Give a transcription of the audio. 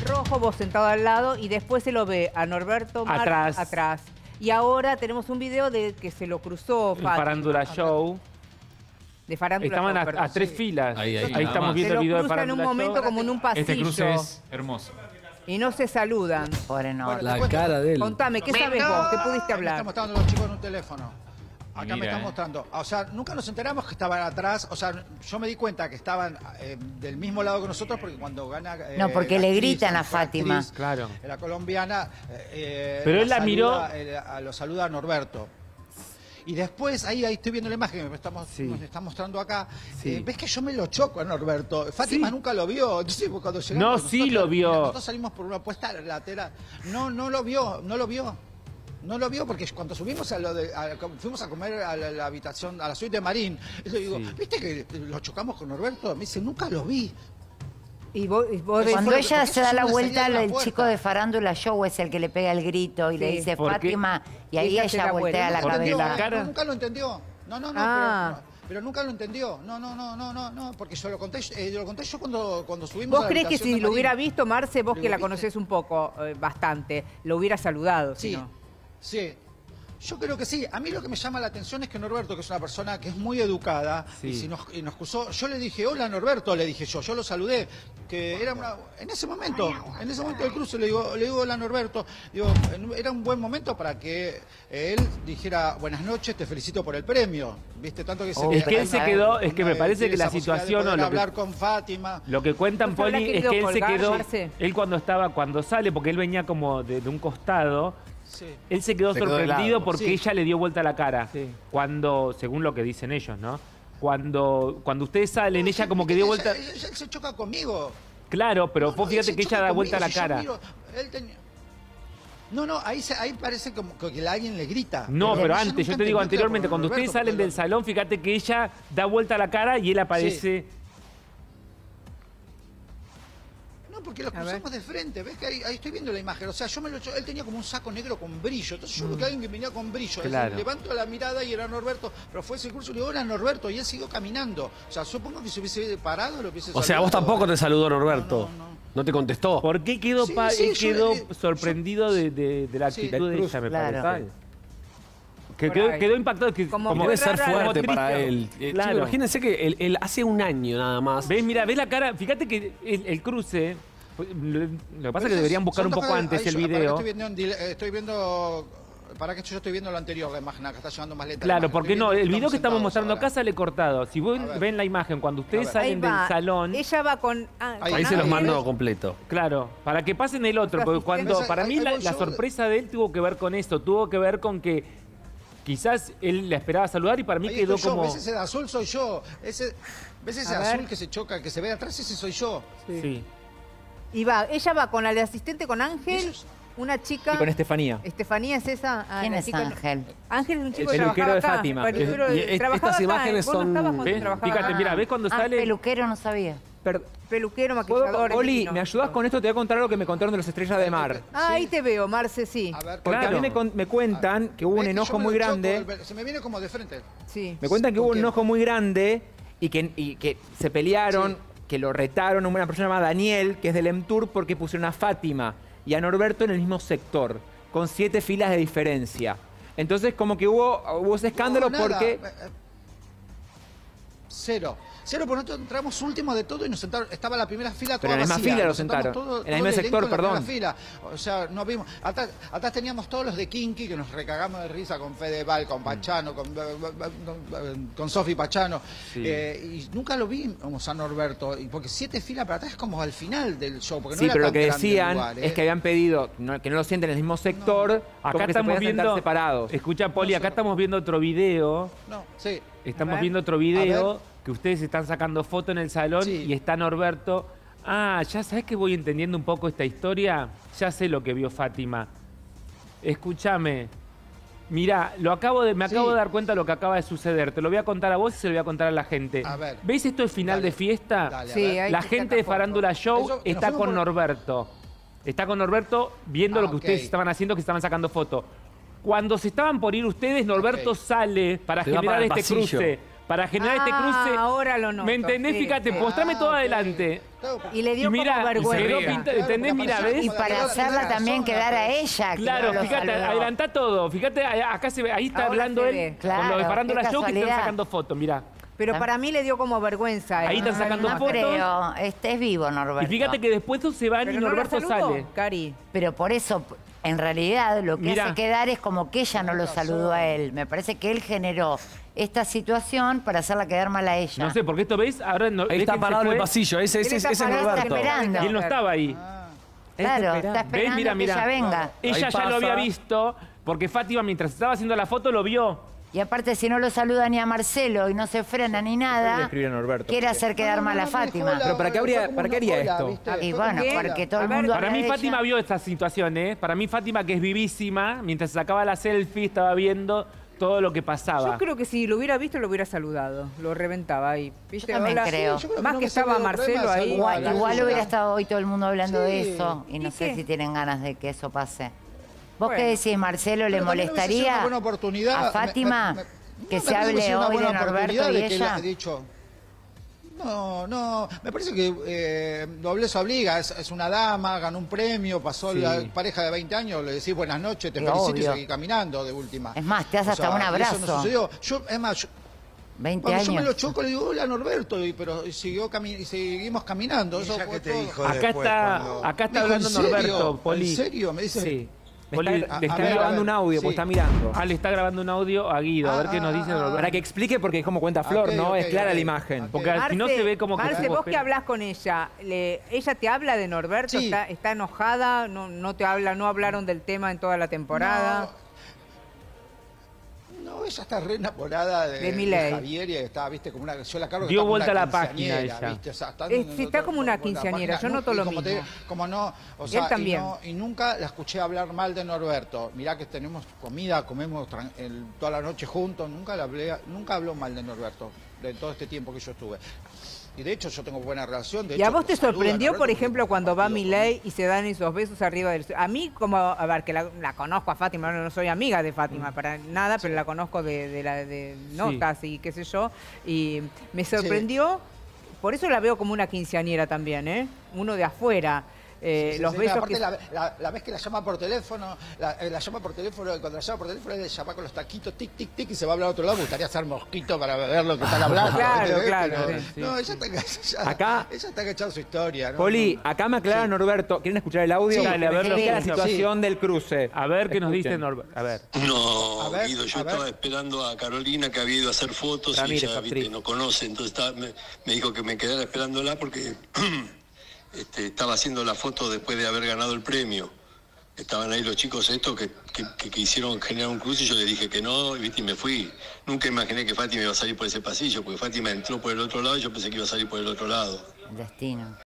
rojo, vos sentado al lado, y después se lo ve a Norberto Marx atrás. Y ahora tenemos un video de que se lo cruzó Fátima. Farándula Show. De Farándula Estaban Show, a 3 filas. Ahí estamos viendo el video de Farándula Show. en un momento como en un pasillo. Este cruce es hermoso. Y no se saludan. Pobre no. La cara de él. Contame, ¿qué sabes vos? ¿Qué pudiste hablar? Me están mostrando los chicos en un teléfono. Acá Mira, me están mostrando. O sea, nunca nos enteramos que estaban atrás. O sea, yo me di cuenta que estaban del mismo lado que nosotros porque cuando gana... No, porque le gritan a Fátima. Actriz, Claro. La colombiana... Pero él la miró... Lo saluda a Norberto. Y después, ahí estoy viendo la imagen que nos está mostrando acá. Ves que yo me lo choco a Norberto. Fátima nunca lo vio. Entonces, cuando llegamos, No, sí lo vio. Nosotros salimos por una puesta lateral. No lo vio, no lo vio. No lo vio porque cuando subimos fuimos a comer a la habitación, a la suite de Marín, yo digo, ¿viste que lo chocamos con Norberto? Me dice, nunca lo vi. Y vos cuando ella se da la vuelta, el el chico de Farándula Show es el que le pega el grito y le dice Fátima, y ahí ella voltea la cabeza. No, nunca lo entendió. Pero nunca lo entendió. No, porque yo lo conté yo cuando subimos. ¿Vos crees que si lo hubiera visto, Marce, vos que la conocés un poco, bastante, lo hubiera saludado? Sí, sí. Yo creo que sí. A mí lo que me llama la atención es que Norberto, que es una persona que es muy educada, y nos acusó, yo le dije, hola Norberto, le dije yo lo saludé, que era en ese momento del cruce, le digo hola Norberto, digo, era un buen momento para que él dijera, buenas noches, te felicito por el premio, viste, tanto que es que él se quedó, es que me parece que la situación o hablar con Fátima. Lo que cuentan, Poli, es que él se quedó, él cuando sale, porque él venía como de un costado. Él se quedó sorprendido porque ella le dio vuelta a la cara. Cuando, según lo que dicen ellos, ¿no? Cuando ustedes salen, ella como que dio vuelta... Él se choca conmigo. Claro, pero vos fíjate que ella da vuelta a la cara. Ahí parece como que alguien le grita. No, pero antes, yo te digo anteriormente, cuando ustedes salen del salón, fíjate que ella da vuelta a la cara y él aparece... Porque lo cruzamos de frente, ¿ves que ahí estoy viendo la imagen? O sea, él tenía como un saco negro con brillo, entonces yo creo que alguien que venía con brillo. Claro. Levanto la mirada y era Norberto, pero fue ese curso y le digo, hola Norberto, y él siguió caminando. O sea, supongo que si hubiese parado lo hubiese saludado. O sea, vos tampoco te saludó Norberto. ¿No te contestó? ¿Por qué quedó, él quedó sorprendido de la actitud de ella, me parece? Quedó impactado. Como debe ser fuerte para él. Claro. Imagínense que él hace un año nada más. ¿Ves? Mira, ves la cara. Fíjate que el cruce... Lo que pasa es que deberían buscar un poco antes el video. Estoy viendo... Para que yo estoy viendo lo anterior, la imagen acá está llevando más lenta. Claro, porque no, el video que estamos mostrando acá sale cortado. Si vos ven la imagen, cuando ustedes salen del salón... Ella va con... Ahí se los mando completo. Claro, para que pasen el otro. Porque para mí la sorpresa de él tuvo que ver con esto. Tuvo que ver con que quizás él la esperaba saludar y para mí quedó como... ¿Ves ese azul? Soy yo. ¿Ves ese azul que se choca, que se ve atrás? Ese soy yo. Sí. Y ella va con el asistente, con Ángel, una chica... Y con Estefanía. ¿Estefanía es esa? ¿Quién es Ángel? Ángel es un chico el que peluquero trabajaba de acá. Fátima. Estas imágenes son... Fíjate, mira, ¿ves cuando sale? Peluquero, no sabía. Peluquero, maquillador... Oli, ¿me ayudás con esto? Te voy a contar algo que me contaron de los Estrellas de Mar. Ahí te veo, Marce, sí. Porque a mí me cuentan que hubo un enojo muy grande. Se me viene como de frente. Sí. Me cuentan que hubo un enojo muy grande y que se pelearon, que lo retaron a una persona llamada Daniel, que es del EMTUR, porque pusieron a Fátima y a Norberto en el mismo sector, con 7 filas de diferencia. Entonces, como que hubo ese escándalo porque... Cero, porque nosotros entramos último de todo y nos sentaron, estaba la primera fila toda Pero en la misma vacía. fila lo sentaron, en el mismo sector, perdón. Fila. O sea, no vimos. Atrás teníamos todos los de Kinky que nos recagamos de risa con Fedeval, con Pachano, con Sofi Pachano. Y nunca lo vimos a Norberto, porque 7 filas para atrás es como al final del show. Porque no era pero lo tan que grande decían el lugar, es que habían pedido que no lo sienten en el mismo sector, Acá estamos viendo... separados. Escucha, Poli, acá estamos viendo otro video. Estamos viendo otro video que ustedes están sacando foto en el salón y está Norberto. Ah, ya sabes que voy entendiendo un poco esta historia. Ya sé lo que vio Fátima. Escúchame. Mirá, me acabo de dar cuenta de lo que acaba de suceder. Te lo voy a contar a vos y se lo voy a contar a la gente. ¿Ves esto es final de fiesta? La gente de Farándula Show está con Norberto. Está con Norberto viendo lo que ustedes estaban haciendo, que estaban sacando foto. Cuando se estaban por ir ustedes, Norberto sale para generar este cruce. para generar este cruce. Ahora lo noto. ¿Me entendés? Sí, fíjate, postrame todo adelante. Y le dio mira, como vergüenza. ¿Entendés? Mira, ¿ves? Y para hacerla también quedar a ella. Claro, fíjate, adelantá todo. Fíjate, acá se ve, ahí está hablando él. Claro, con lo de Parando la Show que están casualidad. sacando fotos, mirá. Pero para mí le dio como vergüenza. Ahí están sacando No fotos. creo, es vivo Norberto. Y fíjate que después se van y Norberto sale. Cari. Pero por eso, en realidad, lo que Mirá. hace quedar es como que ella no lo saludó a él. Me parece que él generó esta situación para hacerla quedar mal a ella. No sé, porque esto, ¿ves? Ahora no, Ahí está parado en el pasillo, ese es Norberto. esperando. Y él no estaba ahí. Claro, está esperando ¿Ves? Mira, que ella venga. Ella ya lo había visto, porque Fátima, mientras estaba haciendo la foto, lo vio. Y aparte, si no lo saluda ni a Marcelo y no se frena ni nada, quiere hacer quedar mal a Fátima. Pero ¿para qué haría esto? Y bueno, porque todo el mundo Para habla mí de Fátima ella. vio esta situación, ¿eh? Para mí Fátima, que es vivísima, mientras se sacaba la selfie, estaba viendo todo lo que pasaba. Yo creo que si lo hubiera visto, lo hubiera saludado. Lo reventaba ahí. ¿Viste? Yo también creo. Más que estaba Marcelo ahí. Igual hubiera estado hoy todo el mundo hablando de eso y no ¿Y sé qué? si tienen ganas de que eso pase. ¿Vos Bueno. qué decís, Marcelo? ¿Le Pero también hubiese sido molestaría una buena oportunidad. a Fátima que se me parece hable hubiese sido una hoy de buena Norberto oportunidad y de que ella? le- de hecho, no, me parece que nobleza obliga, es una dama, ganó un premio, pasó la pareja de 20 años, le decís buenas noches, te Sí, felicito obvio. y seguí caminando de última. Es más, te hace hasta un y eso abrazo. no sucedió. Es más, 20 cuando yo me lo años. choco le digo hola Norberto, pero seguimos caminando. Eso ¿Ella fue qué te todo. dijo Acá después está, cuando- acá está Dijo, hablando ¿en serio? Norberto, Poli. ¿En serio? Me dice. Sí. Le Poli, está le está ver, grabando un audio, sí. porque está mirando. le está grabando un audio a Guido, a ver qué nos dice Norberto. Para que explique, porque es como cuenta Flor, Ok, ¿no? ok, es clara ok. la imagen. Ok. Porque si no se ve como que... Marce, tuvo vos que pena. hablás con ella, ¿ella te habla de Norberto? Sí. ¿Está enojada? ¿No te habla? ¿No hablaron del tema en toda la temporada? No, ella está re enamorada De de Milei. Javier y está, viste, como una... Yo la cargo que Dio está como vuelta una a la página quinceañera, ella. ¿viste? O sea, Está como una quinceañera, yo noto y lo como mismo. como no, o sea, también. Y nunca la escuché hablar mal de Norberto. Mirá que tenemos comida, comemos toda la noche juntos, nunca habló mal de Norberto de todo este tiempo que yo estuve. Y de hecho yo tengo buena relación. De ¿Y a hecho, vos te saludo a sorprendió, Norberto por porque ejemplo, cuando va compartido Milei y se dan esos besos arriba del... A mí, como, a ver, que la conozco a Fátima, no soy amiga de Fátima para nada, pero la conozco de notas y qué sé yo, y me sorprendió, por eso la veo como una quinceañera también, ¿eh? Uno de afuera. Los besos aparte que... la vez que la llama por teléfono, la llama por teléfono, y cuando la llama por teléfono, le llama con los taquitos, tic, tic, tic, y se va a hablar a otro lado. Me gustaría ser mosquito para ver lo que están hablando. Claro, ¿entendés? claro, Pero, sí, no, ella Acá- está echando su historia, ¿no? Poli, acá me aclara Norberto. ¿Quieren escuchar el audio? Sí, dale, a ver Me lo explica que la dice. situación del cruce. A ver qué nos dice Escuchen. Norberto. A ver. No, A ver, Guido, yo a ver. estaba esperando a Carolina que había ido a hacer fotos Ramírez, y ella, actriz. viste, no conoce, entonces me dijo que me quedara esperándola porque estaba haciendo la foto después de haber ganado el premio. Estaban ahí los chicos estos que quisieron generar un cruce y yo le dije que no, viste, y me fui. Nunca imaginé que Fátima iba a salir por ese pasillo, porque Fátima entró por el otro lado y yo pensé que iba a salir por el otro lado. El destino.